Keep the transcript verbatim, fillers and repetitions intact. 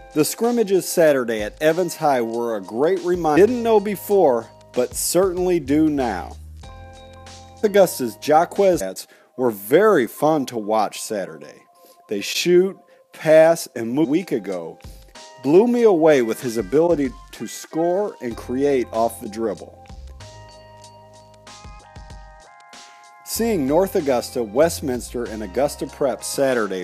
The scrimmages Saturday at Evans High were a great reminder. Didn't know before, but certainly do now. Augusta's Jaquez were very fun to watch Saturday. They shoot, pass, and move. A week ago blew me away with his ability to score and create off the dribble. Seeing North Augusta, Westminster, and Augusta Prep Saturday